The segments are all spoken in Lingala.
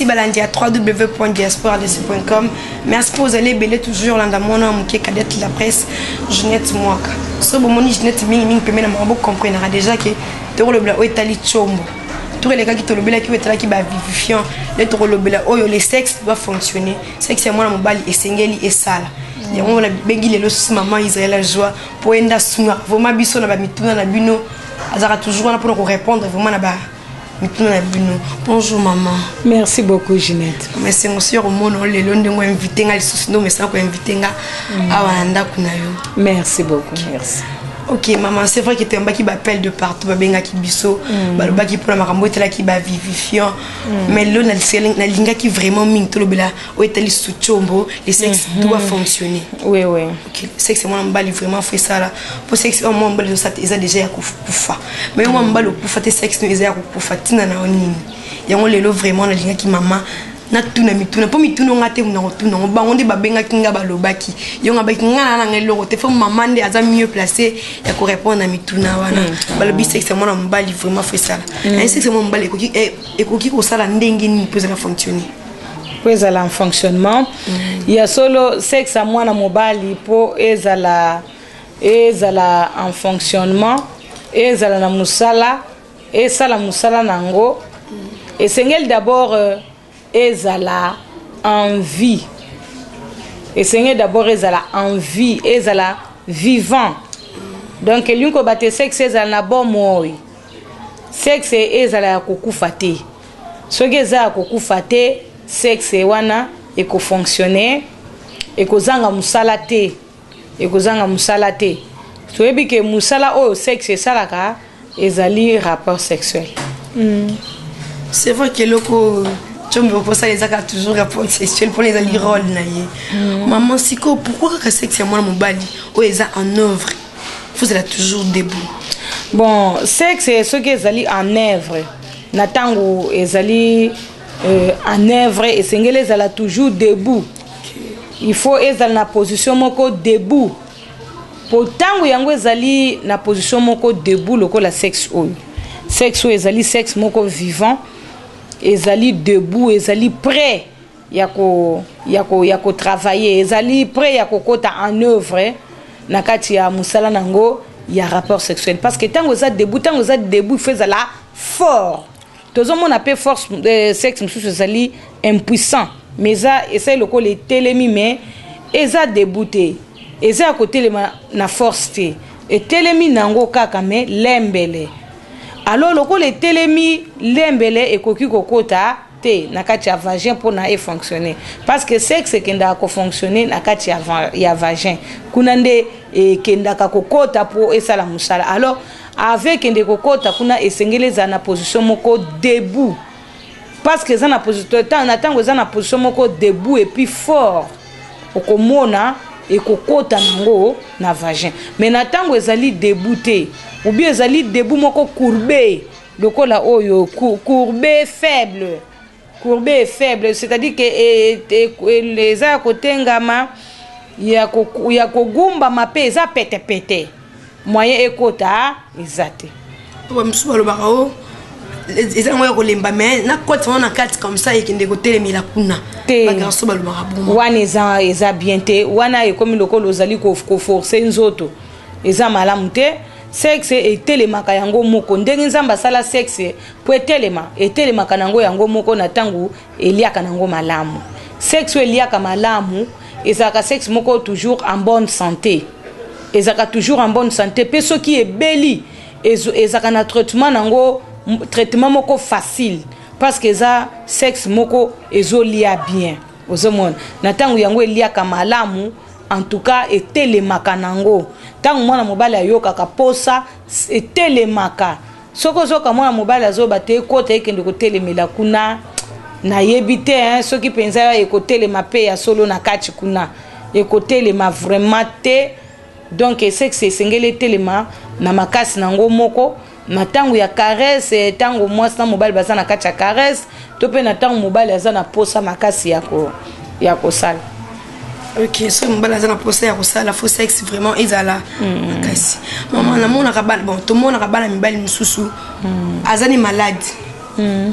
balandi à www.diasporadc.com. Merci pour vous aller belé toujours là dans mon nom qui est cadette la presse Jeanette Mwaka. So bon moni Jeanette mingi peut même beaucoup comprendre déjà que toro le bla o etali chombo. Tous les gars qui te le bla qui est là qui va vivifiant, les toro le bla o le sexe doit fonctionner. Sexe c'est moi mon bali et sengeli et sala. Et on a bengi les lois maman Israël la joie pour enda sunga. Vraiment biso na ba mituna na bino. Azara toujours là pour répondre vraiment na ba. Bonjour maman. Merci beaucoup Jeanette. Merci monsieur au monde le lundi on invité ngal sous mais ça ko invité nga awanda kunayo. Merci beaucoup, merci. OK maman, c'est vrai que tu es un baki m'appelle de partout babenga ki biso, ba baki pour la makambo tela ki ba vivifiant. Mais là na linga qui vraiment ming to lobela o etali sous chombo, le sexe doit fonctionner. Oui oui. OK, le sexe moi mbali vraiment fait ça là. Pour sexe moi mbali ça ils a déjà ya kufa. Mais moi mbali kufa te sexe nous ya kufa tina na onini. Yango lelo vraiment na linga ki maman na tuna mituna po mituna ngate mna tuna bangonde babenga kinga balobaki yonga bakinga na ngelo te fo maman nde aza mieux placé ya ko répondre na mituna wana balobi sexe moi na mbali vraiment fait ça un sexe moi mbali ekoki ko sala ndenge ni peut ça fonctionner ezala en fonctionnement ya solo sexe moi na mobali po ezala en fonctionnement ezala na musala esala musala nango esengel d'abord ezala envie. Essayez d'abord ezala envie, ezala vivant. Donc l'une ko bate sexe ezala na bon moi. Sexe ezala kokufa te. Soki ezala kokufa te, sexe wana eko fonctionner, eko zanga musala te. Eko zanga musala te. Soyebi ke musala o sexe salaka ezali rapport sexuel. C'est vrai que loko tu me proposes ça les a toujours rapport sexuel pour les ali rôle naie. Maman siko pourquoi que sexe moi mon bali o eza en œuvre. Faut être toujours debout. Bon, sexe c'est ce que ezali en œuvre. Natango ezali en œuvre et sengele ezala toujours debout. Il faut ezala na position moko debout. Pourtant yango ezali na position moko debout lokola sexe o. Sexe o ezali sexe moko vivant. Ezali debout, ezali prêt yako travailler, ezali prêt yako kota en œuvre na kati ya musala nango ya rapport sexuel parce que tango za debout il fait ça là fort. Tozo mon appelle force sexe mususu ezali impuissant mais ça essaye le les telemi mais eza débouté eza côté na force te et telemi nango kaka mais lembele. Alors loko le telemi lembele ekoki kokota te na kati ya vagin pour na e fonctionner parce que sexe kenda ko fonctionner na kati ya vagin kuna nde kenda ka kokota pour esala musala alors avec kende kokota kuna esengele za na position moko debout parce que za na position na tango za na position moko debout et puis fort okomona ekokota nango na vagin mais na tango ezali débouté ou bien ezali debout moko courbé lokola oyo courbé faible c'est-à-dire que les a kotengama ya kogumba mape eza pete moyen ekota ezate to msuba lo bao eza moyo kolemba mais na kote on a carte comme ça ekende kotelemela kuna ba so ba lo marabu wana eza bien te wana ekomi lokolo ozali ko forcer nzoto eza malamu te sexe etelemaka yango moko ndenge nzamba sala sexe po etelemaka nango yango moko na tangu eliaka nango malamu sexe eliaka malamu ezaka sexe moko toujours en bonne santé ezaka toujours en bonne santé pe soki ebeli ezaka na traitement nango traitement moko facile parce que ça sexe moko ezolia bien ozomona na tangu yango eliaka malamu en tout cas etelemaka nango tangu mwana mobali ayokaka posa etelemaka soko zoka mwana mobali azoba te kota ekende kotelemela kuna na yebite hein soki penza ya ekotelema pe ya solo na kati kuna ekotelema vraiment te donc sexe sengele telema na makasi nango moko na tangu ya caresse tangu mwasi na mobali baza na kati ya caresse to pe na tangu mobali aza na posa makasi ya kosala. Ok, so mobali aza na posa ya kosala faux sexe vraiment ezala makasi. Maman na mona kabala bon to mona kabala mibali misusu aza ni malade.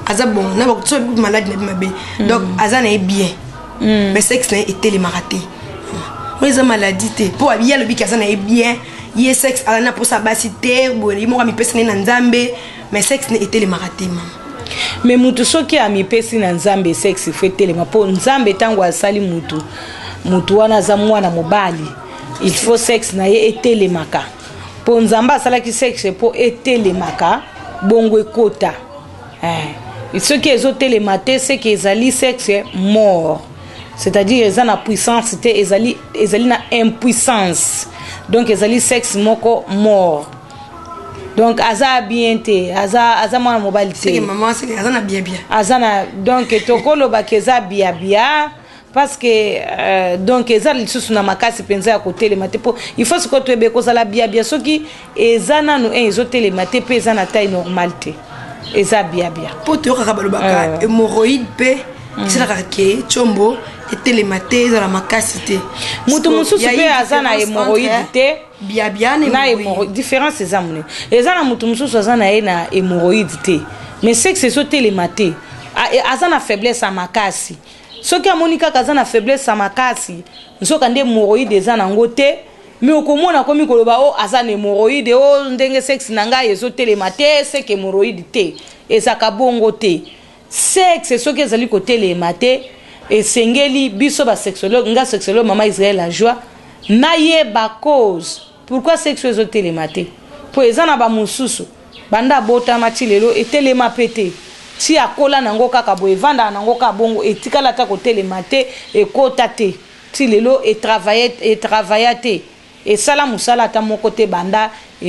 aza bon na ba so malade na mabe donc aza na bien mais sexe na était les maraté mais a maladie te pour abia le biki aza na bien ye sexe ala na pour sa basité bon il mo mi pesa na nzambe mais sexe na était les maraté maman mais mutu soki ami pesi na nzambe sexe faut telema po nzambe tango asali mutu wana za mwana mobali il faut sexe na ye etelemaka po nzamba asalaki sexe po etelemaka bongo ekota ce qui est télématé c'est que ezali sexe mort c'est-à-dire ezali na puissance te ezali na impuissance donc ezali sexe moko mort donc aza bien te aza mwana mobali te c'est maman c'est aza na bien azana donc tokolo ba keza bien parce que donc eza lisusu na makasi penza ya kotelema te po il faut que tu be kozala bien soki ezana no ezotelema te pe eza na taille normale te eza bien po to kaka balobaka hémorroïde pe c'est la ke chombo etelema te eza na makasi te mutu mususu pe aza na hémorroïde te bien na hémorroïde différence eza mone eza na mutu mususu aza na na hémorroïde te mais c'est que c'est sotelema te aza na faiblesse à makasi soki amoni kaka aza na faiblesse à makasi nsoka nde hémorroïde eza nango te mais okomona komi koloba o aza na hémorroïde o ndenge sexe na ngai ezotelema te c'est que hémorroïde te ezaka bongo te sexe soki ezali kotelema te esengeli biso ba sexologue nga sexologue mama Israël la joie nayeba cause pourquoi sexe ezotelema te po eza na ba mususu banda botama ti lelo etelema pete ti akola nango kaka bo evanda nango ka bongo etikala ta kotelema te ekota te ti lelo travailler te et sala musala ta moko te banda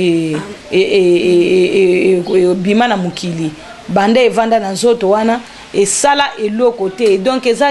bima na mukili banda evanda na nzoto wana et sala eloko te donc eza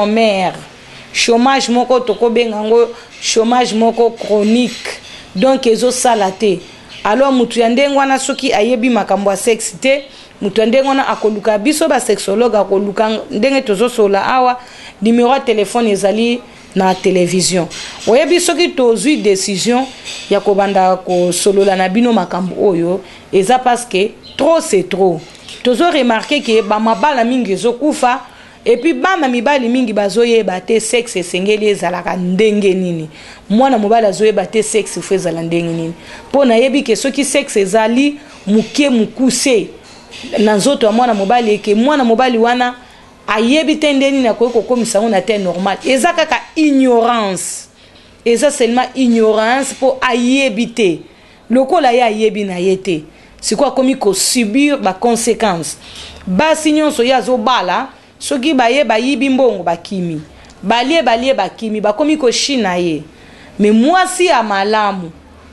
chômage moko toko bengango chômage moko chronique donc ezo sala te alors mutu ya ndenge wana soki ayebi makambo ya sexe te mutu ya ndenge wana akoluka biso ba sexologue akoluka ndenge tozosola awa numéro ya telefone ezali na télévision oyebi soki tozwi décision ya kobanda kosolola na bino makambo oyo eza parce que trop c'est trop tozo remarquer que ba mabala mingi ezokufa et puis bana mibali mingi bazoyeba te sexe esengeli ezalaka ndenge nini mwana mobali azoyeba te sexe fo ezala ndenge nini mpo nayebi ke soki sexe ezali muke mukuse na nzoto ya mwana mobali eke mwana mobali wana ayebi te ndeni na koki kokomisa ngo na te normal eza kaka ignorance eza seulement ignorance po ayebi te lokola ye ayebi na ye te sikoyo akomi kosubir baconséquence basi nyonso ye azobala soki baye bayibi mbongo bakimi balie bakimi bakomi koshina ye mais mwasi ya malamu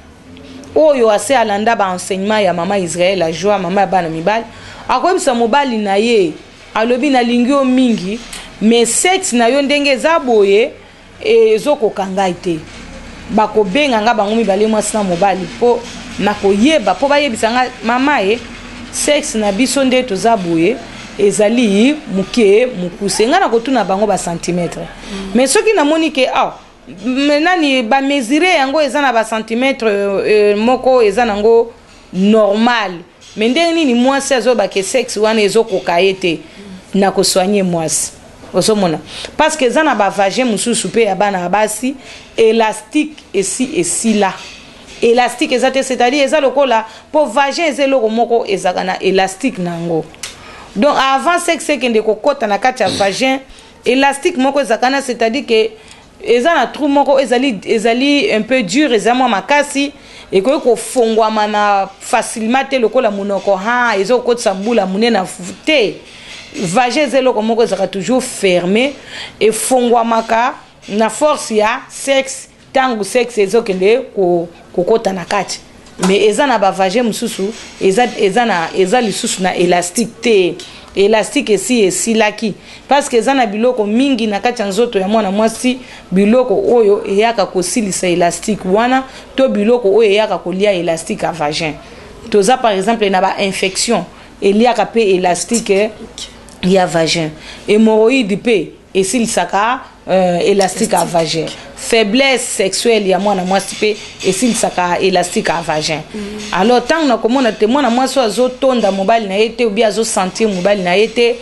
oyo ase alanda baenseignement ya mama Israël la joie mama ya bana mibali akoyebisa mobali na ye alobi na lingi o mingi mais sexe na yo ndenge eza boye ezokoka ngai te bakobenga nga bango mibale mwasi na mobali mpo nakoyeba mpo bayebisa nga mama ye sexe na biso nde toza boye ezali muke mukuse nga nakotuna bango ba centimetre mais soki namoni ke nani ba mesurer yango eza na ba centimetre moko eza nango normal mais ndenge nini mwasi azobake sexe wana ezokoka ye te nakosoigne mwasi osomona parce que eza na ba vagin mususu pe ya bana basi élastique esi là élastique ezate c'est-à-dire eza lokola po vagin eza eloko moko ezaka na élastique nango donc avant sexe kende kokota na kati ya vagin élastique moko ezaka na c'est-à-dire que eza na trou moko ezali un peu dur eza mwa makasi ekoki kofongwama na facilement te lokola monoko ezokotisa mbula munene na te vagin eza eloko moko ezaka toujours fermé efongwamaka na force ya sexe tangu sexe ezokende kokota na kati mais eza na ba vagin mususu eza lisusu na élastique te élastique esi laki parce que eza na biloko mingi na kati ya nzoto ya mwana mwasi biloko oyo eyaka kosilisa élastique wana to biloko oyo eyaka kolia élastique à vagin toza par exemple na ba infection eliaka pe élastique ya vagin hémorroïde pe esilisaka élastique à vagin. Faiblesse sexuelle ya mwana mwasi pe esilisaka élastique à vagin. Alors tant na komona te mwana mwasi azotonda mobali na yete ou bien azo sentir mobali na yete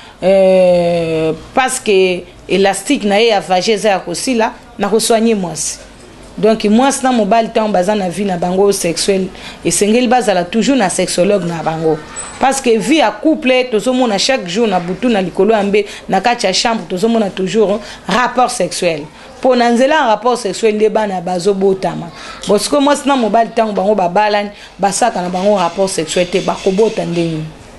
parce que élastique na ye ya vagin za kosila na ko soigner mwasi. Donc mwasi na mobali tant baza na vie na bango sexuelle et sengeli bazala toujours na sexologue na bango. Parce que vie à couple tozomona chaque jour na butu na likolo ambe na kati ya chambre tozomona toujours rapport sexuel. Pour nanzela un rapport sexuel de bana bazo botama. Parce que moi na mobile tant bango babalani basaka na bango rapport sexuel te bakobota ndeni.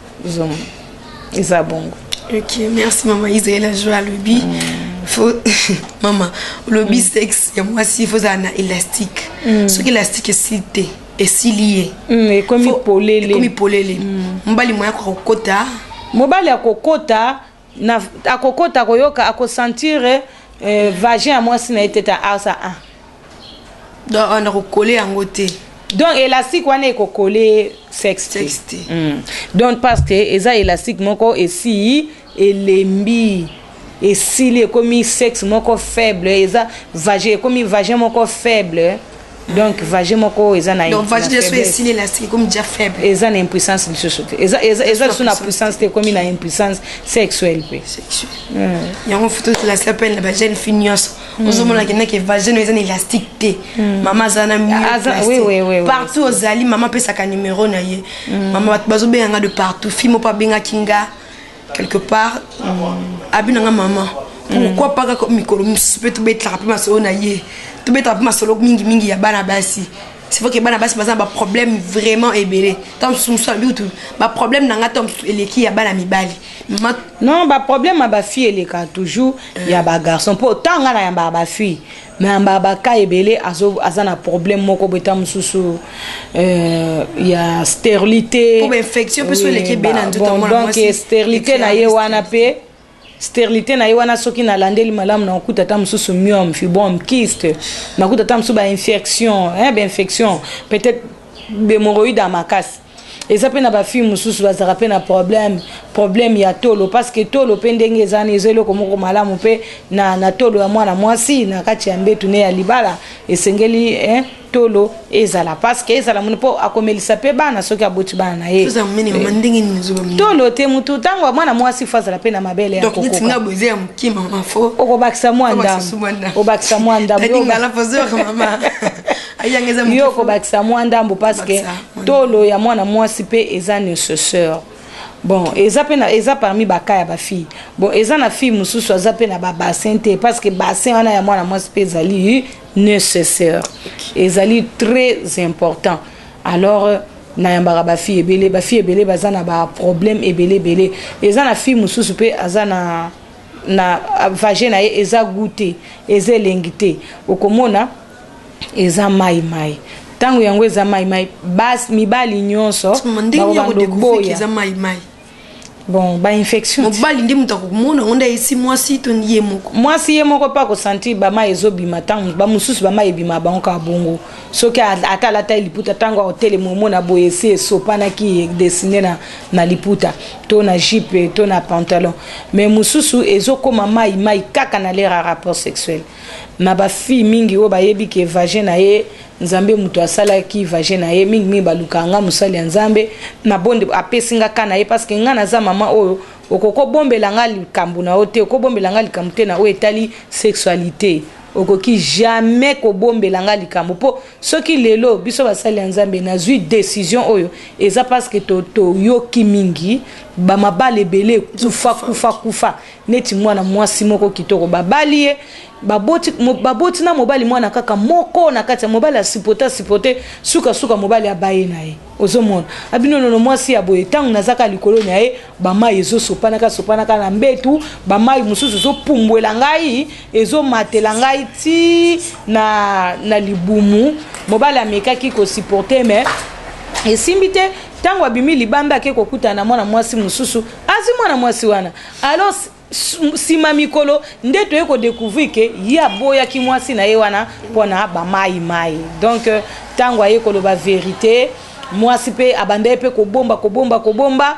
Isa bongo. OK, merci maman Isaël joie lobby. Faut maman, lobby sexe et moi si faut un élastique. Ce qui élastique est cité. Et si lié et comme polele comme polele mbali moya ko kokota mobali akokota na akokota koyoka akosentir vagin à moi si na eteta asa donc on a recollé en côté donc élastique wana ekokoller sexe donc parce que eza élastique moko esi elembi esili comme sexe moko faible eza vagin comme vagin moko faible. Donc vagin moko eza na donc vagin de est élastique comme déjà faible eza na impuissance de société eza sur la puissance te comme na impuissance sexuelle sexuelle yango photo la s'appelle la jeune fignos ozomona que vagin eza élastique te maman zana oui partout ozali maman pesa ka numéro na ye maman bazo benga de partout fimo pa benga kinga quelque part abinanga maman pourquoi pas comme micro peut te mettre la ma solo na ye te mettre ma solo mingi ya bana basi c'est vrai que bana basi baza ba problème vraiment ébélé tant sous tout ba problème nanga tom eleki ya bana mibali non ba problème ba fille eleka toujours ya ba garçon pour tanga na ya ba fille mais ba ka ébélé azana problème moko beta mususu ya stérilité pour infection peut se eleki bena tout donc stérilité na ye wana pe stérilité na yewana soki na landeli malamu na okuta ta mususu myome fibrome kyste na okuta ta mususu ba infection infection peut-être hémorroïde à makasi eza pe na ba fille mususu bazaka pe na problème ya tolo parce que tolo pe ndenge ezana ezelo komoko malamu pe na tolo ya mwana mwasi na kati ya mbetu ne ya libala esengeli tolo ezala parce que ezala mupo akomelisa pe bana soki aboti bana na ye tolo te mutu tango mwana mwasi fazala pe na mabele ya kokoko donc ntinga boze ya mukima mafo okobakisa mwanda obakisa mwanda ngala pozeur mama ayangeza mutu yo okobakisa mwanda mbo parce que tolo ya mwana mwasi pe eza nécessaire. Bon, eza parmi baka ya ba fille. Bon, eza na fille mususu aza pe na ba bassin te parce que bassin wana ya mwana mwasi pe ezali nécessaire. Ezali très important. Alors na yambara ba fille ebele baza na ba problème ebele. Eza na fille mususu pe aza na vagin na ye eza goûté, eza elengite. Okomona eza mai. Tango yango eza mai bas mibali nyonso bon ba infection mobali ndi mutako kumona onda esi mwasi to ndiye moko mwasi ye moko pa ko sentir ba mai ezobima tango ba mususu ba mai ebima bango ka bongo soki atala ta liputa tango hotel momona boyese sopana ki dessiner na liputa to na jupe to na pantalon mais mususu ezokoma mai kaka na l'air rapport sexuel na ba fille mingi o ba yebi ke vagin na ye nzambe mutu asala ki vagin na ye mingi balukanga musali nzambe na bonde apesinga kana ye parce que ngana za mama oyo okoko bombela nga likambu na ote okobombela nga likambu te na o etali sexualité okoki jamais ko bombela nga likambu po soki lelo biso basali nzambe na zui décision oyo eza parce que to yoki mingi ba mabale belé kufa neti mwana mwasi moko kitoko babali ye baboti na mobali mwana kaka moko na kati ya mobali asipote suka mobali abaye na ye ozomona abinono mwasi ya boye tangu nazaka likolo na ye bamai ezosopana ka na mbetu bamai mususu ezopumbwela ngai ezomatela ngai ti na libumu mobali amekaki kosupporte mais esimbi te tango abimi libamba ke kokuta na mwana mwasi mususu azi mwana mwasi wana alors sima mikolo nde to eko découvrir que ya boya ki mwasi na ye wana pona ba mai donc tango ayekolo ba vérité mwasi pe abande pe kobomba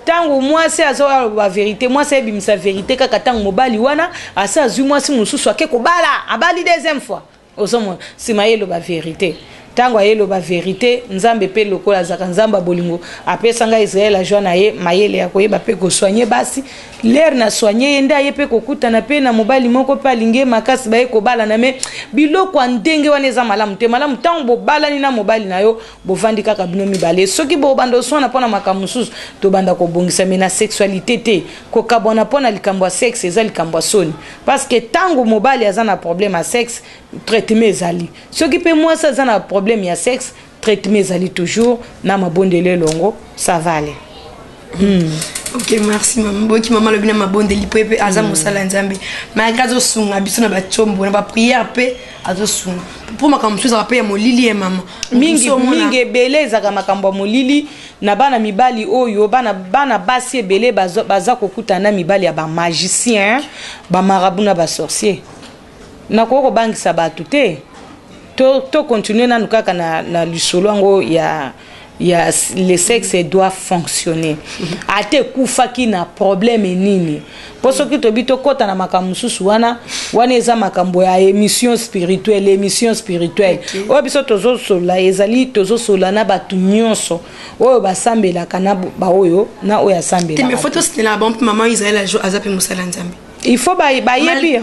tango mwasi azoa ba vérité mwasi ebimisa vérité kaka tango mobali wana asa azwi mwasi mosusu ake kobala abali deuxième fois ozomo sima yelo ba vérité tango ayelo ba vérité nzambe pe lokola zaka nzamba bolingo apesa nga Israël a joana ye mayele ya koyeba pe ko soigner basi l'air na soigner yenda ye pe kokuta na pe na mobali moko pa linge makasi baye ko bala na me biloko ndenge wana eza malamu te malamu tango bo bala ni na mobali na yo bo vandi kaka bino mibale soki bo bando sona pona makamususu to banda ko bongisa me na sexualité te ko kabona pona likambo ya sexe eza likambo soni parce que tango mobali aza na problème à sexe traitement ezali soki pe moi ça na problème ya sexe traitement ezali toujours na mabondele longo ça va aller. Ok, merci maman. Boki maman le bien mabondeli pepe aza musala nzambe. Malgré zo sunga biso na ba chombo na ba prière pe azo sunga. Pour makambo za pe ya molili e maman. Mingi beleza ka makambo molili na bana mibali oyo bana basi ebele baza kokuta na mibali ya ba magicien, ba marabout na ba sorcier. Na koko bangisa batu te. To continuer na nukaka na lisolo ngo ya le sexe doit fonctionner. Ate kufaki na problème nini. Poso ki to bito kota na makamususu wana eza makambo ya émission spirituelle. Oyo biso tozo sola ezali tozo sola na batu nyonso. Oyo basambela kana ba oyo na oyo asambela. Te me photo c'était la bombe maman Israël azape musala nzambe. Il faut bayebi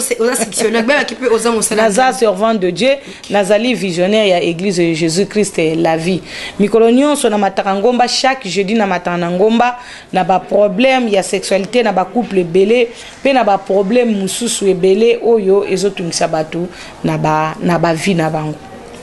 naza servant de Dieu nazali visionnaire ya église de Jésus-Christ la vie mikolo nyonso na matangomba chaque jeudi na matangomba na ba problème ya sexualité na ba couple belé pe na ba problème mususu ebele oyo ezotungisa batu na ba vie na bango.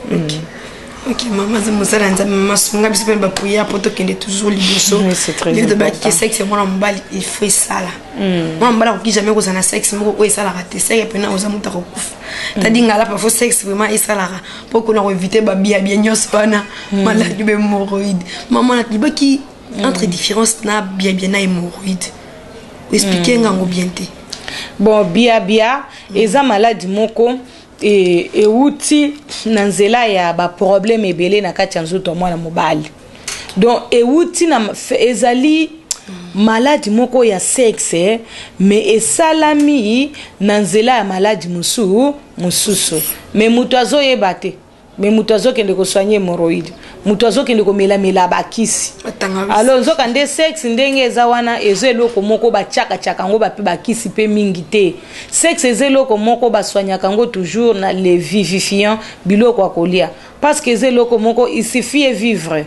Ok, maman, je me suis dit, maman, je me suis dit, prière pour que tu toujours liboso. C'est très important. Le sexe, moi, il fait ça là. Moi, je ne jamais besoin de sexe, moi, ça la raté. C'est que pendant aux amours, t'as dit que là, parfois, sexe, vraiment, il ça la raté. Pour qu'on a évité, bien, bien, spana, maladie hémorroïde. Maman, il y a qui entre différences, na bien, hémorroïde. Expliquez, ngango bien te. Bon, bien, eza maladie moko. Et outi na nzela ya ba problème ebele na kati ya nzoto mwana mobali donc et outi na ezali maladie moko ya sexe mais esalami na nzela ya maladie mususu mais mutu azoyeba te mais mutu azokende ko soigner hémorroïde mutu azokende ko mela bakisi alors nzoka nde sexe ndenge eza wana ezo eloko moko bachaka ngo bape bakisi pe mingi te sexe ezo eloko moko baswanyaka ngo toujours na le vivifiant biloko akolia parce que ezo eloko moko il suffit vivre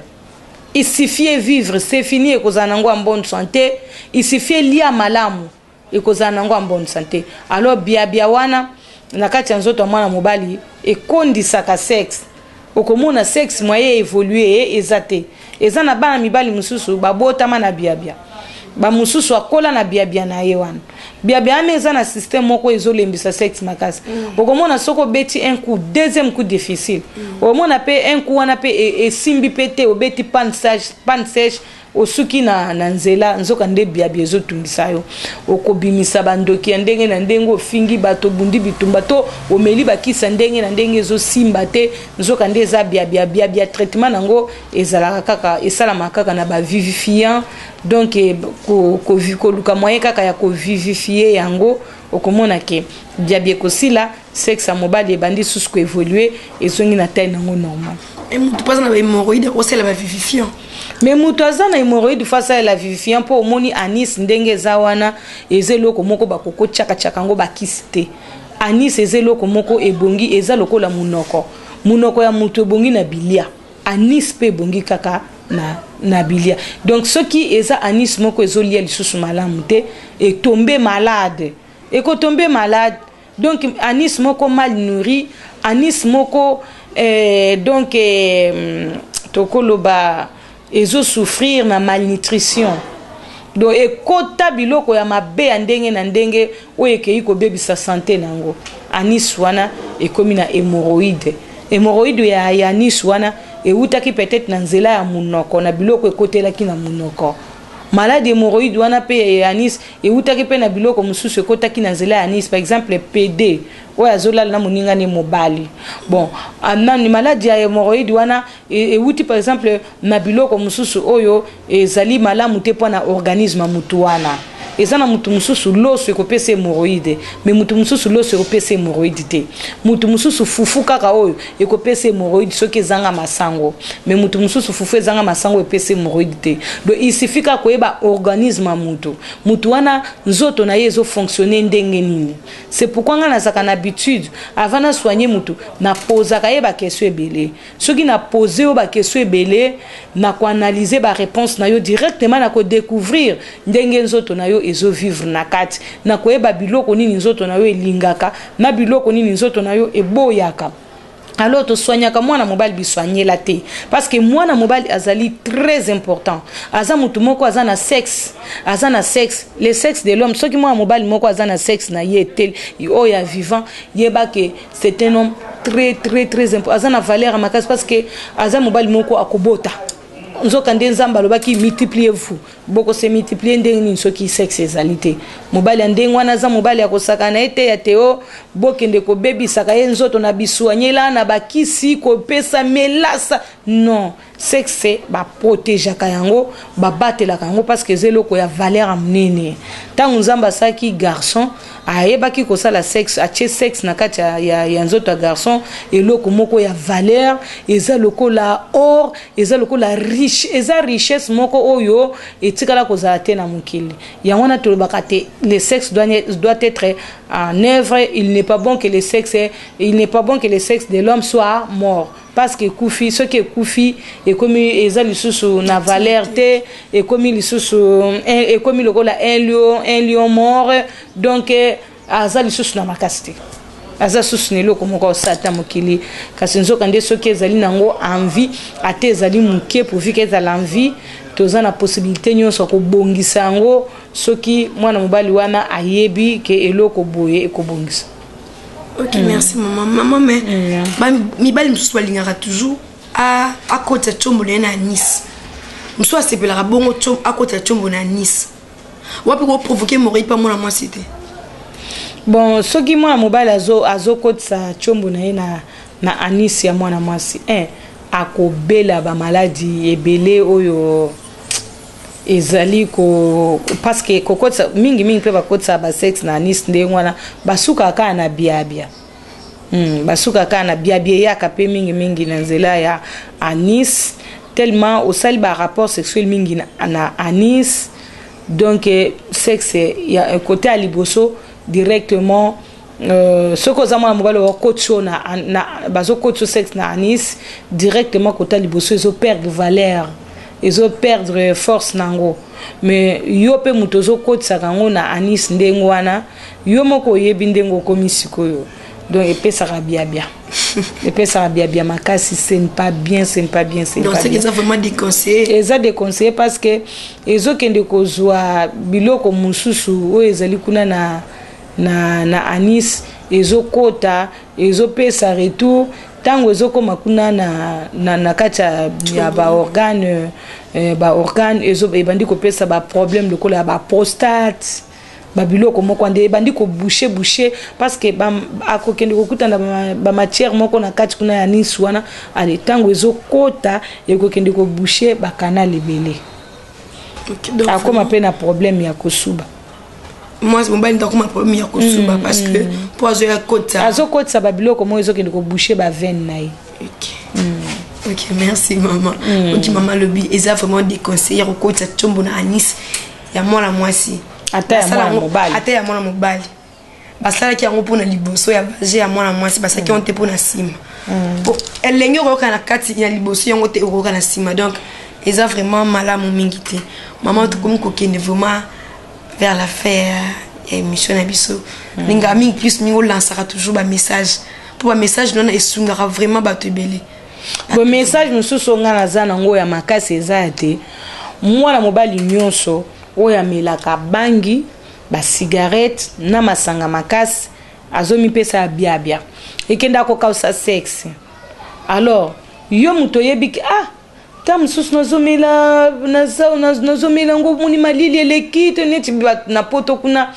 c'est fini ekozana ngo en bonne santé il suffit lia malamu ekozana ngo en bonne santé alors bia wana na kati ya nzoto mwana mobali ekondisaka sexe okomona sexe moye évoluer ezate eza na bana mibali mususu babotama na biabia ba mususu akola na biabia na yewana biabia eza na système moko ezolembisa sexe makasi okomona soko beti un coup deuxième coup difficile omona pe un coup wana pe esimbi pete obeti pan sèche osuki na nzela nzoka nde biabia ezotungisa yo okobimisa bandoki ya ndenge na ndenge ofingi bato bundi bitumba to omeli bakisa ndenge na ndenge ezosimba te nzoka nde eza biabia traitement nango ezalaka kaka esalama kaka na ba vivifiant donc koluka moyen kaka ya ko vivifier yango okomona ke biabia kosila sexe ya mobali ebandi susu ko évoluer ezongi na taille nango normal. Et mutu pas na hémorroïde aussi la vivifiant. Mais mutu aza na hémorroïde face à la vivifiant po omoni anis ndenge eza wana ezeloko moko bakoko chaka ngo bakisite. Anis ezeloko moko ebongi eza lokola munoko ya mutu ebongi na bilia. Anis pe ebongi kaka na bilia. Donc ce qui eza anis moko ezolia lisusu malamu te et tomber malade. Et ko tomber malade donc anis moko mal nourri, anis moko donc tokoloba ezo souffrir na malnutrition donc ekota biloko ya mabe ya ndenge na ndenge oyo ekei kobebisa santé nango anis wana ekomi na hémorroïde ya anis wana eutaki peut-être na nzela ya munoko na biloko ekotelaki na munoko malade hémorroïde wana pe anis et utaki pe na biloko mususu ekotaki na nzela anis par exemple PD oyo azolala na moninga ne mobali bon ni maladi ya hémorroïde wana euti par exemple na biloko mususu oyo ezali malamu te mpo na organisme ya mutu wana eza na mutu mususu loso ekopesa hémorroïde mais mutu mususu loso ekopesa hémorroïde te mutu mususu fufu kaka oyo ekopesa hémorroïde soki ezanga masango mais mutu mususu fufu ezanga masango epesa hémorroïde te donc il suffit kaka koyeba organisme ya mutu wana nzoto na ye ezofonctionne ndenge nini c'est pourquoi nga nazaka na habitude avant na soigner mutu napozaka ye bakestion ebele soki napose yo bakestion ebele na koanalyse baréponse na yo directement na kodécouvrir ndenge nzoto na yo ezo vivre na kati na koyeba biloko nini nzoto na yo elingaka na biloko nini nzoto na yo eboyaka. Alors to soignaka mwana mobali bisoignela te parce que mwana mobali azali très important aza mutu moko aza na sexe le sexe de l'homme soki mwana mobali moko aza na sexe na ye tel oya vivant yeba que c'est un homme très important aza na valeur makasi parce que aza mobali moko akobota nzoka nde nzamba lobaki multipliez-vous boko se multiplier ndenge nini soki sexe ezali te mobali ya ndenge wana aza mobali ya kosakana ete ya teo bokende kobebisaka ye nzoto na bisuanyela na bakisi kopesa melasa non sexe baprotegeaka yango babatelaka yango parce que eza eloko ya valeur ya monene ntango nzambe asalaki garçon ayebaki kosala sexe atie sexe na kati ya nzoto ya garçon eloko moko ya valeur eza lokola or eza lokola riche eza richesse moko oyo etikala kozala te na mokili yango wana tolobaka te le sexe doit être en œuvre il n'est pas bon que le sexe de l'homme soit mort parce que kufi ce qui est kufi et comme eza lisusu na valeur te et comme lisusu et comme lokola un lion mort donc aza lisusu na makasi te aza susu na eloko moko osata mokili kasi nzoka nde soki ezali nango envie ate ezali moke pourvu ke ezala envie toza na possibilité nyonso ya kobongisa yango soki mwana mobali wana ayebi ke eloko boye ekobongisa. Ok, merci maman. Mais mibali msusu balingaka toujours à côté de Chombo na Nice. Msusu asepelaka bongo à côté de Chombo na Nice. Wapi ko provoquer mori pas moi cité. Bon, soki mwana mobali azo kotisa Chombo na ye na Anisi ya mwana mwasi akobela ba maladie ebele oyo ezali ko parce que kokotsa mingi pe bakotsa ba sexe na Nice ndenge wana basuka ka na biabia basuka ka na biabia yaka pe mingi na nzela ya Nice tellement au sali ba rapport sexuel mingi na Nice donc sexe ya un côté à liboso directement ce que za mwana mobali wa kotso na bazo kotso sexe na Nice directement côté à liboso ils perdent valeur ils ont perdre force nango mais yo pe mutozo kotsa kango na Anis ndenge wana yo moko yebi ndengo komisiko yo donc epesa biabia makasi c'est pas bien donc c'est qu'ils ont vraiment déconseillé déconseillé parce que ezo kende kozwa biloko mususu o ezali kuna na Anis ezo kota ezo pesa retour tango ezokoma kuna na kati ya ba organe ezo ebandi kopesa ba problème lokola ba prostate ba biloko moko ande ebandi ko boucher parce que akokende kokutana ba matière moko na kati kuna ya Nice wana ale tango ezokota ekokende ko boucher ba canal ebele akoma pe na problème ya kosuba. Moi mon bali ndako ma problème ya kosuba parce que pour azokotsa ba biloko mo ezokende ko boucher ba veine na ye. Ok, merci maman. Ok maman lobi eza vraiment déconseillé kokotsa Chombo na Nice ya mwana mwasi ata ya mwana mobali basala ki yango pona liboso ya baje ya mwana mwasi basala ki on te pona sima elenge roka na kati ya liboso yango te roka na sima donc eza vraiment malamu mingi te maman to comme kokende vraiment vers la faire émission na biso ninga mingi plus mingo lancera toujours ba message pour ba message non esungara vraiment bato ebele bo message mususu nga naza nango ya makasi eza te mwana mobali nyonso oya melaka bangi ba cigarette na masanga makasi azomi pesa biabia ekenda ko kausa sexe alors yo muto yebiki tam sus nazomela nazomela ngo muni malili elekite neti na poto kuna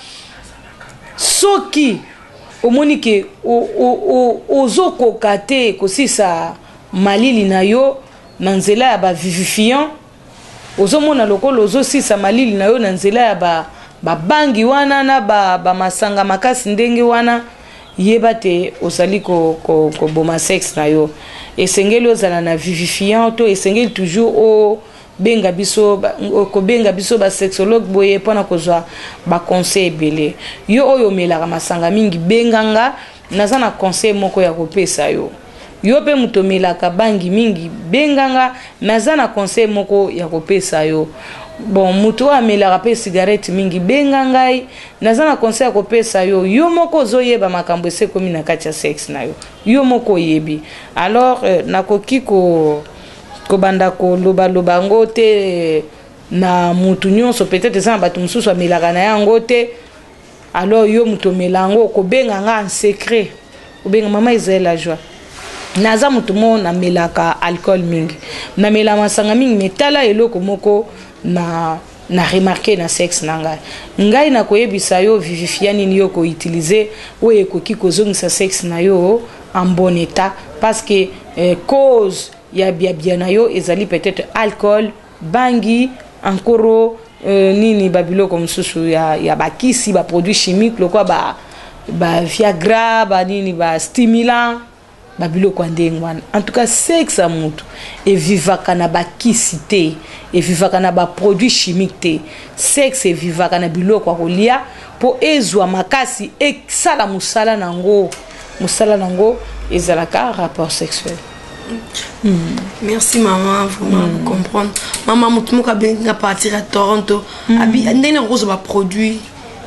soki omoni ke ozokoka te kosisa malili na yo na nzela ya bavivifiant ozomona lokolo ozosisa malili na yo na nzela ya babangi wana na bamasanga makasi ndenge wana yeba te ozali koboma sexe na yo esengeli ozala na vivifiant to esengeli toujours benga biso basexologue boye mpona kozwa baconseil ebele yo oyo omelaka masanga mingi benganga naza na conseil moko ya kopesa yo mpe moto omelaka bangi mingi benganga naza na conseil moko ya kopesa yo bon moto oyo amelaka mpe cigarette mingi benga ngai naza na conseil ya kopesa yo moko ozoyeba makambo esekomi na kati ya sexe na yo moko oyebi alors nakoki kobanda kolobaloba ngo te na mutu nyonso peut-être eza na bato mosusu amelaka na yango te alors yo moto omela yango kobenga nga en secret kobenga mama Israel la joie naza moto mo namelaka alcool mingi namela masanga mingi metala eloko moko na remarqué na sexe na ngai nakoyebisa yo vivifia nini yo koutiliser oyo ekoki kozongisa sexe na yo en bon état parce que cause ya biabia na yo ezali peut-être alcool bangi encore nini babiloko mosusu ya bakisi baproduit chimique lokwa ba viagra nini stimulant babiloko ndenge wana en tout cas sexe ya mutu evivaka na bakisi te evivaka na baproduit chimique te sexe evivaka na biloko kolia po ezwa makasi esala musala nango ezalaka rapport sexuel. Merci maman, vraiment vous comprendre. Maman mutu moka benga partir à Toronto abi ndene rose ba produit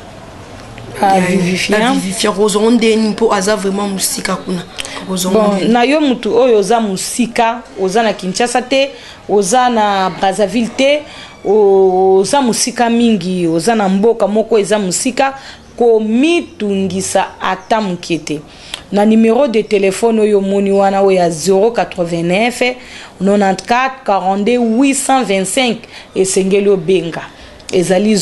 vivifiant rosonde ni po aza vraiment musika kuna bon na yo mutu oyo oza musika oza na Kinshasa te oza na Brazzaville te oza musika mingi oza na mboka moko eza musika komitungisa ata mukete na numéro de téléphone oyo moni wana oyo 089 94 42 825 esengeli obenga ezali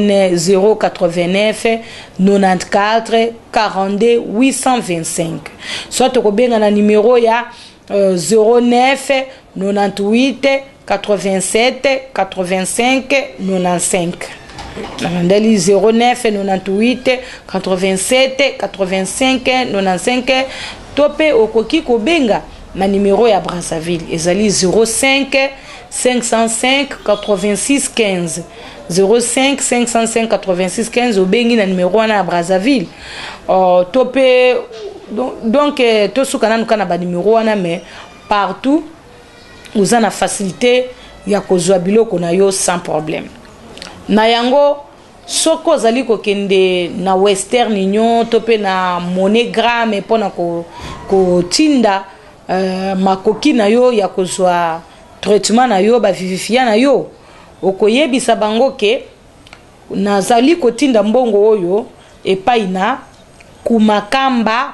089 94 42 825 soit kobenga na numéro ya 09 98 87 85 95 Nandali 09 98 87 85 95 tope okoki kobenga na numéro ya Brazzaville ezali 05 505 86 15 05 505 86 15 obengi na numéro wana ya Brazzaville tope donc tosuka nanuka na ba numéro wana mais partout oza na facilité ya kozwa biloko na yo sans problème na yango soko ozali kokende na Western Union tope na MoneyGram mpona kotinda makoki na yo ya kozwa traitement na yo bavivifia na yo okoyebisa bango ke nazali kotinda mbongo oyo epai na Kumakamba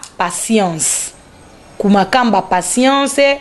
Patience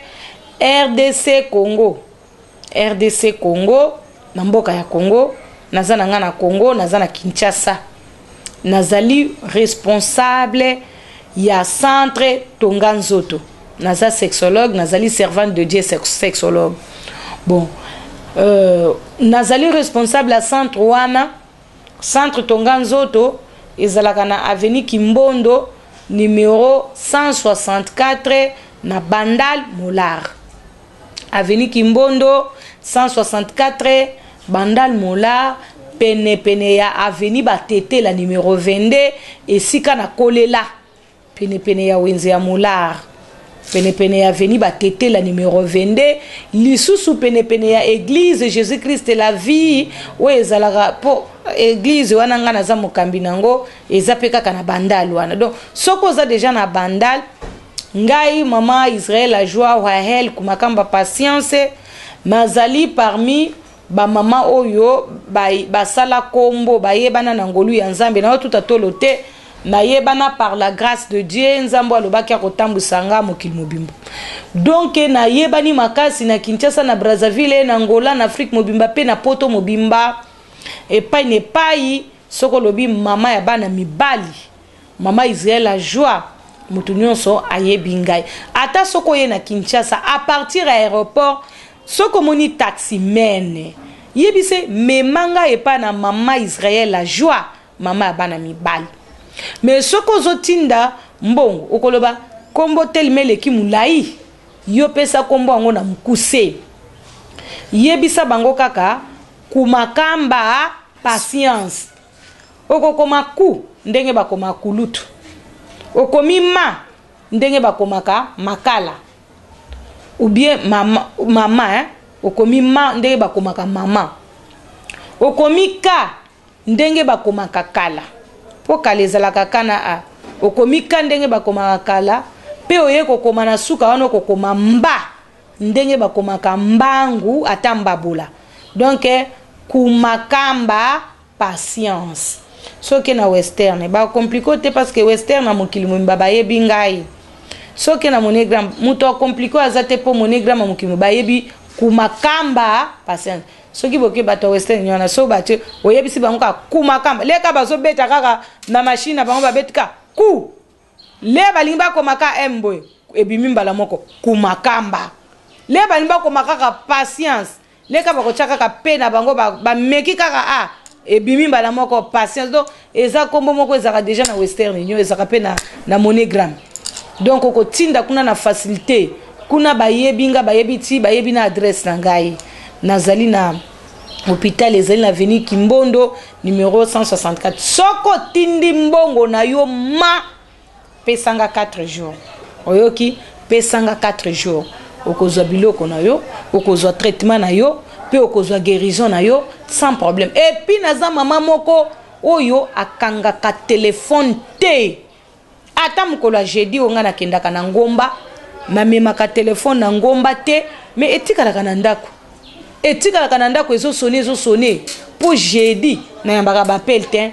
RDC Congo na mboka ya Congo naza na nga na Congo naza na Kinshasa nazali responsable ya centre Tonganzoto naza sexologue nazali servante de Dieu sexologue bon nazali responsable ya centre wana centre Tonganzoto ezalaka na avenue Kimbondo numéro 164 na Bandal Molar avenue Kimbondo 164 Bandal Molar pene ya avenue Batete la numéro 22 esika na kolela pene ya wenze ya Molar pene ya avenue Batete la numéro 22 lisusu pene ya église Jésus-Christ la vie o ezalaka po église wana nga naza mokambi nango eza pe kaka na Bandal wana donc soko za déjà na Bandal ngai mama Israel la joie Rahel Kumakamba Patience nazali parmi ba mama oyo ba sala kombo ba yebana na ngolu ya Nzambe na tout atolo te nayebana par la grâce de Dieu nzambo alobaki akotambusa nga mokili mobimba. Donc nayebani makasi na Kinshasa na Brazzaville na Angola na Afrique mobimba pe na poto mobimba epai nepai soko lobi mama ya bana mibali mama Israël la joie mutu nyonso ayebi ngai ata soko ye na Kinshasa à partir à aéroport soko moni taxi mene yebise memanga epa na mama Israël la joie mama ya bana mibali. Mais soko zotinda mbongo okoloba kombo telmele ki mulai yo pesa kombo ango na mukuse yebisa bango kaka kumakamba patience okokoma ku ndenge bakoma kulutu okomima ndenge bakomaka makala ou bien mama okomima ndenge bakomaka mama okomika ndenge bakomaka kala po kala ezalaka kana a okomika ndenge bakomaka kala pe oye kokoma na suka wana kokoma mba ndenge bakomaka mbangu ata mbabola. Donc kumakamba patience soki na western ba compliqué te parce que western na mokili mobimba bayebi ngai soki na monogramme muto compliqué azate po monogramme mokili bayebi kumakamba patience soki boke bato western nyona so bato oyebisi bango ka kumakamba leka bazo beta kaka na machine na bango babetka ku le balimba komaka emboy ebimi mbala moko kumakamba le balimba komaka ka patience leka bakochaka ka pe na bango ba meki kaka a ebimi mbala moko patience. Donc eza kombo moko ezaka déjà na western nyo ezaka pe na monogramme. Donc oko tinda kuna na facilité kuna bayebinga bayebiti bayebi na adresse na ngai nazali na hôpital ezali na avenue Kimbondo numéro 164 soko tindi mbongo na yo ma pesanga 4 jours oyoki pesanga 4 jours okozwa biloko na yo okozwa traitement na yo pe okozwa guérison na yo sans problème. Et puis naza mama moko oyo akangaka téléphone te ata mokolo ya jeudi onga nakendaka na ngomba namemaka téléphone na ngomba te mais etikalaka na ndako ezo sonner pour jeudi na yambaka bapel te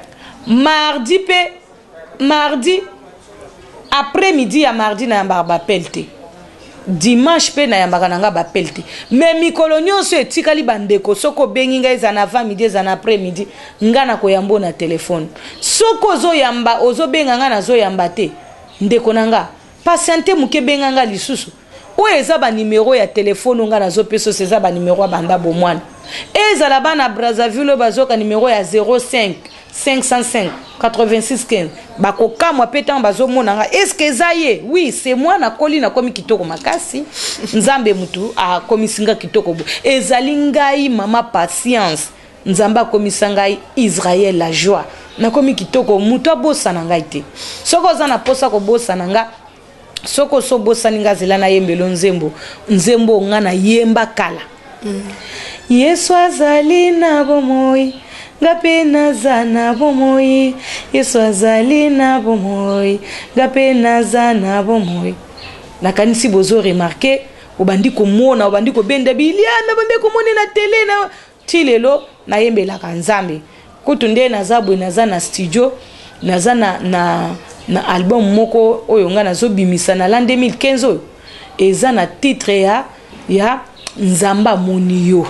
mardi après midi ya mardi na yambaka bapel te dimanche pe na yambaka nanga bapel te mais mikolo nyonso etikali bandeko soko bengi ngai za na avant midi za na après midi nga na koyambo na téléphone soko ozoyamba ozobenga nga na zoyamba te ndeko nanga patiente muke benga nga lisusu oyo eza ba numéro ya téléphone nga na zo peso eza ba numéro banda bomwana ezala bana Brazzaville bazoka numéro ya 05 505 86 15 bakokamwa petan bazomona nga est-ce que zaye oui c'est moi na koli na komi kitoko makasi nzambe mutu a komisinga kitoko bo ezali ngai mama patience nzamba komisa ngai Israël la joie na komi kitoko mutu abosa na ngai te soko za na posa ko bosa na nga soko so bosa ninga zela na yembelo nzembo nga na yemba kala Yesu azali na bomoi gape naza na bomoi Yesu azali na bomoi gape naza na bomoi nakanisi bozo remarquer obandi komona obandi ko benda biliana bande komona na télé na tilelo na yembela kanzambe kutunde naza bwe naza na studio naza na album moko oyo nga nazo bimisa na l'an 2015 oyo eza na titre ya Nzamba Moniyo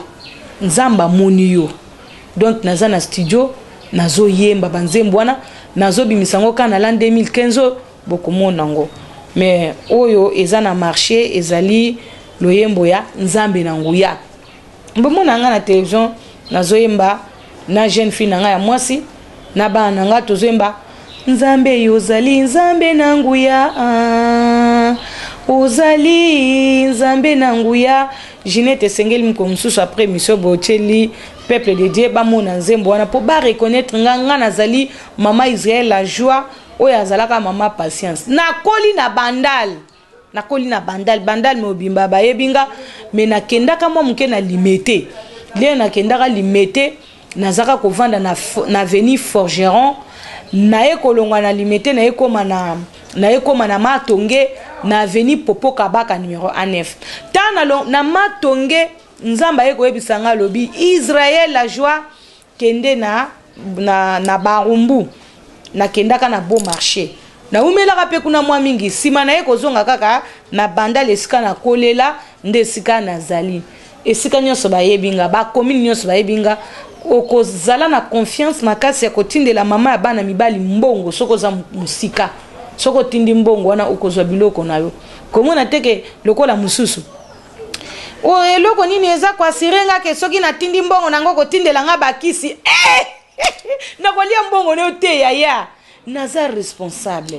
donc naza na studio nazo yemba banzembo wana nazo bimisango kana l'an 2015 bokomona ngo mais oyo eza na marché ezali loyembo ya Nzambe na nguya mbomona nga na télévision nazo yemba na jeune fille na nga ya mwasi na bana nga tozoyemba Nzambe yozali Nzambe na nguya ozali Nzambe na nguya Ginette sengeli mkomsusu après mission bocheli peuple de Dieu ba mona nzembo wana po ba reconnaître nga nazali mama Israël la joie oyo azalaka mama patience nakoli na bandal mobimba bayebinga mais nakendaka mwa muke na limité le nakendaka limité nazaka kovanda na avenue Forgeron naye kolongwa na limité naye koma na matonge na avenue Popo Kabaka numéro 9 tana na matonge nzamba ye koyebisa nga lobi Israël la joie kende na barumbu nakendaka na beau marché na umelaka pe kuna mwa mingi sima na ye kozonga kaka na banda lesika na kolela nde sika nazali esika nyonso bayebinga ba commune nyonso bayebinga okozala na confiance makasi ya kotindela mama ya bana mibali mbongo soko za musika soko tindi mbongo wana okozwa biloko na yo komona teke lokola mususu o eloko nini eza kwa sirenga ke soki na tindi mbongo nango kotindela nga bakisi nakolia mbongo ne te ya naza responsable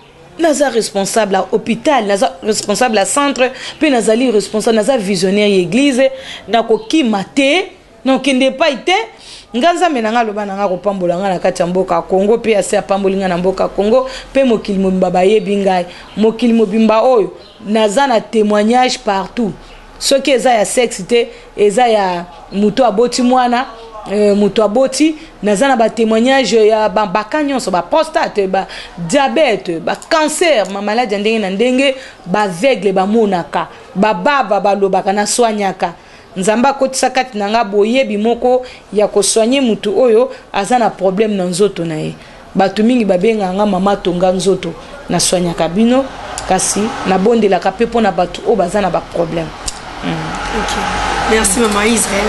à hôpital naza responsable à centre pe nazali responsable naza visionnaire église nakoki mate non kende pa ite nganza menanga loba nanga kopambola nga na kati ya mboka Congo pe ase apamboli nga na mboka Congo pe mokili mobimba bayebi ngai mokili mobimba oyo naza na témoignage partout soki eza ya sexe te eza ya muto aboti mwana muto aboti naza na ba témoignage ya baka nyonso ba prostate ba diabète ba cancer ma maladie ndenge na ndenge ba aveugle ba monaka ba baba balobaka na soignaka nzamba kotisa kati nanga boyebi moko ya kosoigner mutu oyo aza na problème na nzoto na ye batu mingi babenga nga mama tonga nzoto na soignaka bino kasi na bondelaka pe pona batu o baza na ba problème. OK. Merci maman Israël.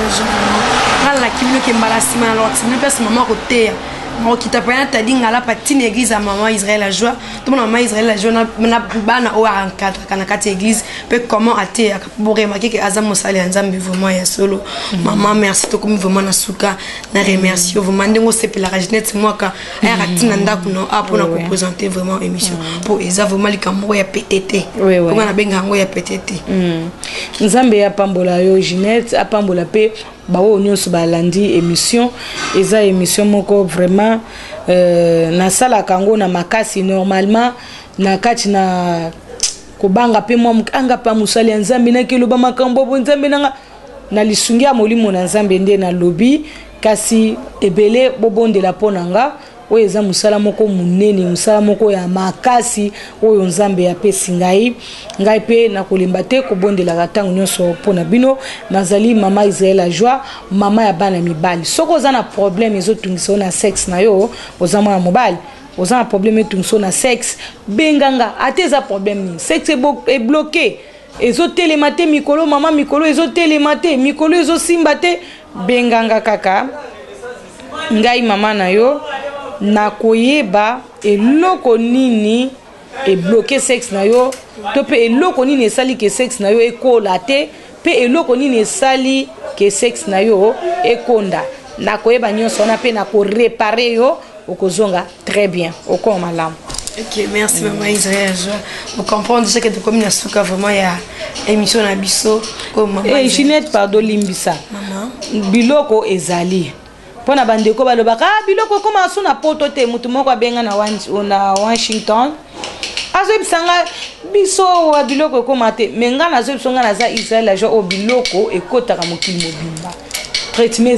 Je la kibilo ke mbalasi mana loti ni pesa maman kotea. Mo kitapana tadi ngala patine église à maman Israël la joie. Tout maman Israël la joie na bana o 44 kana kati église pe comment atea pour remarquer que azam mosali nzambe vraiment ya solo. Maman merci to comme vraiment na suka na remercier vraiment ndengo sepela Jeanette moi ka ya katina ndako no apona ko présenter vraiment émission pour eza vraiment likambo ya PTT. Comment na benga ngo ya PTT. Nzambe ya pambola yo Jeanette apambola pe bawo nyonso balandi émission eza émission moko vraiment na sala kango na makasi normalement na kati na kobanga pe mwa mukanga pa musali nzambe na keloba makambo bo nzambe na lisungia molimo na nzambe nde na lobby kasi ebele bobondela ponanga oyo eza musala moko munene musala moko ya makasi oyo nzambe ya pesi ngai pe na kolimba te kobondela tango nyonso pona bino nazali mama Israël la joie mama ya bana mibali soko za na problème ezotungisa na sexe na yo ozama na mobali oza na problème etungisa na sexe benganga ateza problème ni sexe est bloqué ezotelema te mikolo mama mikolo ezotelema te mikolo ezosimba te benganga kaka ngai mama na yo na koyeba eloko nini e bloquer sexe na yo to pe eloko nini esali ke sexe na yo ekola te pe eloko nini esali ke sexe na yo ekonda na koyeba nyonso na pe na ko réparer yo okozonga très bien okoma malamu. OK, merci maman Israël. Vous comprenez ce que tu comme na suka vraiment ya émission na biso comme maman Jeanette pardon limbisa maman biloko ezali pona bandeko balobaka biloko koma suna poto te mutu moko abenga na Washington azo bisanga biso wa biloko koma te menga na zo bisonga na za Israël la joie o biloko ekotaka mokili mobimba traitement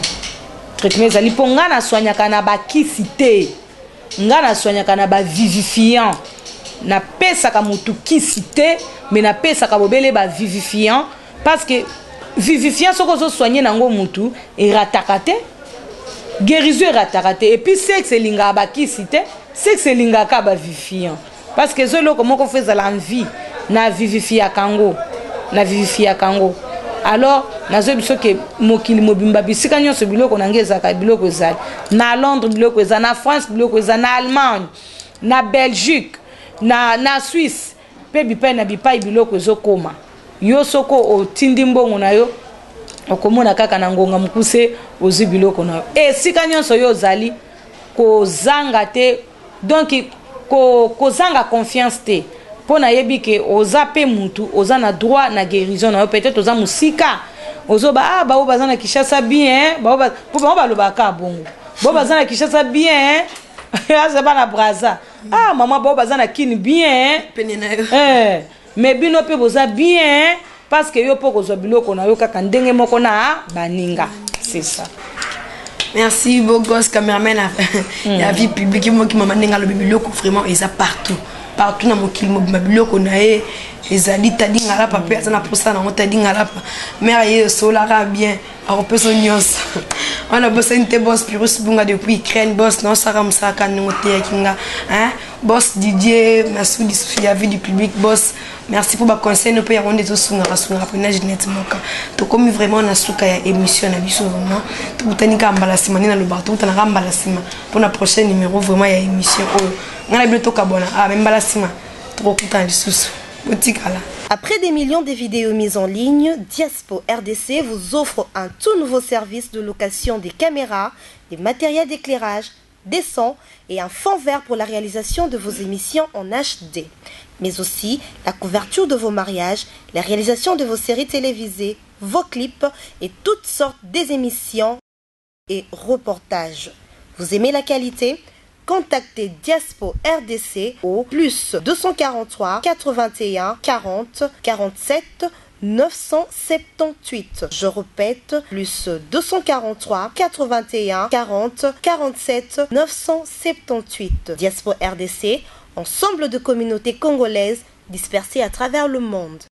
zali ponga na soignaka na bakisi te nga na soignaka na ba vivifiant na pesaka mutu kisi te mais na pesaka bobele ba vivifiant parce que vivifiant soko zo soigner nango mutu erataka te guérison rataraté et puis sexe linga bakisi te sexe linga ka ba vivifiant parce que zolo comment qu'on fait l'envie na vivifia kango alors nazo biso ke mokili mobimba bisika nyonso biloko nangeza ka biloko ezali na Londres biloko ezali na France biloko ezali na Allemagne na Belgique na Suisse pe bipai na bipai biloko ezokoma yo soko otindi mbongo na yo okomona kaka na ngonga mukuse ozi biloko na yo esika nyonso yo zali kozanga te donc kozanga confiance te pona yebi ke oza pe mutu oza na droit na guérison na yo peut-être oza musika ozoba ba baza na Kinshasa bien ba loba ka bongo bo baza na Kinshasa bien aza ba na Braza mama ba baza na Kini bien mais bino pe boza bien parce que yo poko zo biloko na yo kaka ndenge moko na baninga c'est ça. Merci beau gosse cameraman la vie publique moi qui m'a mandé le biloko vraiment ils a partout na mokili mobimba biloko na ye ezali tadi ngala papa azana posa na tadi ngala mère ye solara bien a repeso nyonso On a bossé une boss Pyrrhus Bunga depuis Ukraine, boss non Saram Saka Noté Kinga, hein, boss Didier, merci du soutien du public, boss, merci pour votre conseil, nous payons des autres souvenirs après la jeunesse moka. Tout comme vraiment na souka ya émission na biso vraiment, tout tanika embalasima na le bateau, tout na embalasima pour la prochaine numéro vraiment ya émission. On a bientôt kabona, ah même embalasima, trop content du sous. Après des millions de vidéos mises en ligne, Diaspo RDC vous offre un tout nouveau service de location des caméras, des matériels d'éclairage, des sons et un fond vert pour la réalisation de vos émissions en HD. Mais aussi la couverture de vos mariages, la réalisation de vos séries télévisées, vos clips et toutes sortes d'émissions et reportages. Vous aimez la qualité ? Contactez Diaspo RDC au plus 243 81 40 47 978. Je répète, plus 243 81 40 47 978. Diaspo RDC, ensemble de communautés congolaises dispersées à travers le monde.